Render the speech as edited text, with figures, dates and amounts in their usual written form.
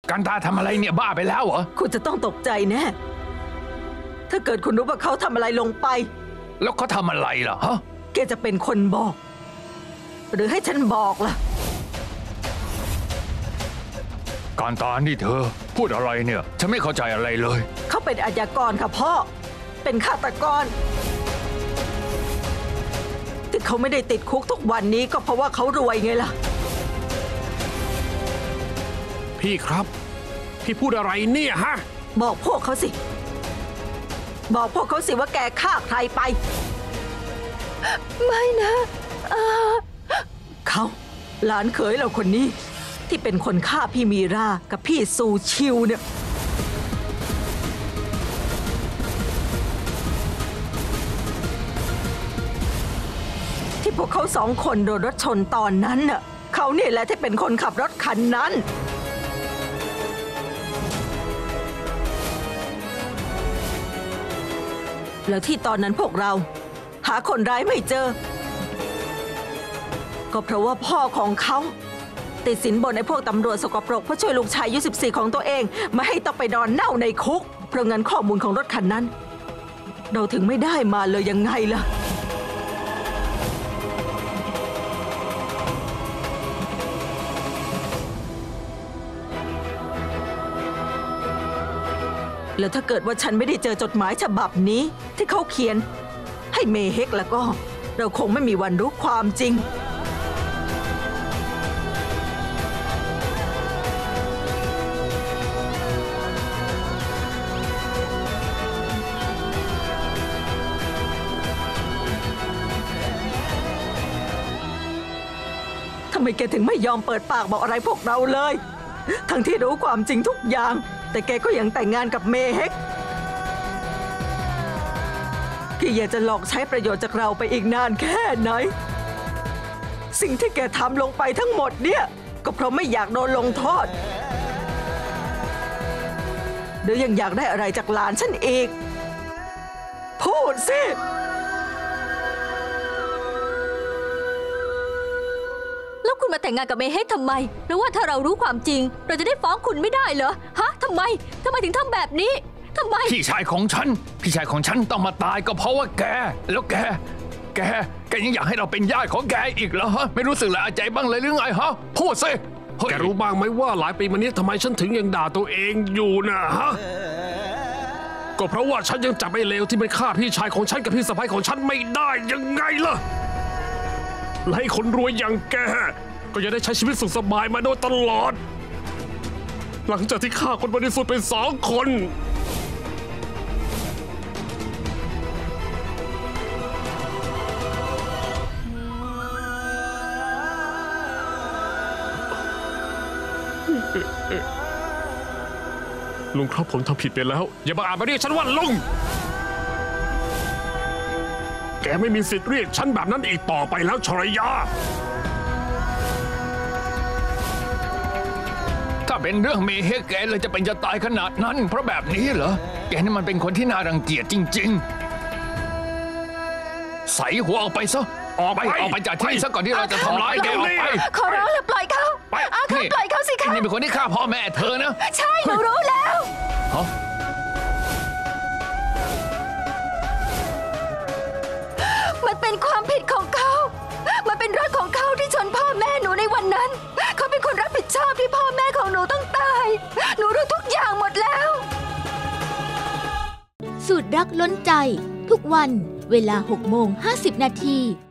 กันตาทำอะไรเนี่ยบ้าไปแล้วเหรอคุณจะต้องตกใจแน่ถ้าเกิดคุณรู้ว่าเขาทำอะไรลงไปแล้วเขาทำอะไรล่ะฮะแกจะเป็นคนบอกหรือให้ฉันบอกล่ะการตานี่เธอพูดอะไรเนี่ยฉันไม่เข้าใจอะไรเลยเขาเป็นอาชญากรค่ะพ่อเป็นฆาตกรที่เขาไม่ได้ติดคุกทุกวันนี้ก็เพราะว่าเขารวยไงล่ะพี่ครับพี่พูดอะไรเนี่ยฮะบอกพวกเขาสิบอกพวกเขาสิว่าแกฆ่าใครไปไม่นะเขาหลานเขยเราคนนี้ที่เป็นคนฆ่าพี่มีรากับพี่ซูชิวเนี่ยที่พวกเขาสองคนโดนรถชนตอนนั้นน่ะเขาเนี่ยแหละที่เป็นคนขับรถคันนั้นแล้วที่ตอนนั้นพวกเราหาคนร้ายไม่เจอก็เพราะว่าพ่อของเขาติดสินบนไอ้พวกตำรวจสกปรกเพื่อช่วยลูกชายอายุ14ของตัวเองไม่ให้ต้องไปนอนเน่าในคุกเพราะงั้นข้อมูลของรถคันนั้นเราถึงไม่ได้มาเลยยังไงล่ะแล้วถ้าเกิดว่าฉันไม่ได้เจอจดหมายฉบับนี้ที่เขาเขียนให้เมเฮกแล้วก็เราคงไม่มีวันรู้ความจริงทำไมแกถึงไม่ยอมเปิดปากบอกอะไรพวกเราเลยทั้งที่รู้ความจริงทุกอย่างแต่แกก็ยังแต่งงานกับเมเฮกแกอยากจะหลอกใช้ประโยชน์จากเราไปอีกนานแค่ไหนสิ่งที่แกทำลงไปทั้งหมดเนี่ยก็เพราะไม่อยากโดนลงโทษหรือยังอยากได้อะไรจากหลานฉันอีกพูดสิแล้วคุณมาแต่งงานกับเมเฮกทำไมเพราะว่าถ้าเรารู้ความจริงเราจะได้ฟ้องคุณไม่ได้เหรอฮะทำไมถึงทำแบบนี้ทำไมพี่ชายของฉันต้องมาตายก็เพราะว่าแกแล้วแกยังอยากให้เราเป็นญาติของแกอีกเหรอฮะไม่รู้สึกละอาใจบ้างเลยหรือไงฮะพูดสิแกรู้บ้างไหมว่าหลายปีมานี้ทำไมฉันถึงยังด่าตัวเองอยู่นะฮะก็เพราะว่าฉันยังจับไอ้เลวที่มันฆ่าพี่ชายของฉันกับพี่สะใภ้ของฉันไม่ได้ยังไงล่ะและให้คนรวยอย่างแกก็จะได้ใช้ชีวิตสุขสบายมาโดยตลอดหลังจากที่ฆ่าคนบริสุทธิ์ไป2 คนลุงครับผมทำผิดไปแล้วอย่ามาอ่านมาเรียกฉันว่าลุงแกไม่มีสิทธิ์เรียกฉันแบบนั้นอีกต่อไปแล้วชรยาถ้าเป็นเรื่องเมเฮกแกเลยจะเป็นจะตายขนาดนั้นเพราะแบบนี้เหรอแกนี่มันเป็นคนที่น่ารังเกียจจริงๆใส่หัวออกไปซะออกไปจากที่นี่ซะก่อนที่เราจะทำร้ายแกออกไปขอร้องเลยปล่อยเขาค่ะปล่อยเขาสิคะนี่เป็นคนที่ฆ่าพ่อแม่เธอนะใช่หนูรู้แล้วมันเป็นความผิดของเขามันเป็นรถของเขาที่ชนพ่อแม่หนูในวันนั้นเขาเป็นคนรับผิดชอบที่พ่อแม่ของหนูต้องตายหนูรู้ทุกอย่างหมดแล้วสูตรรักล้นใจทุกวันเวลา 6:50 นาที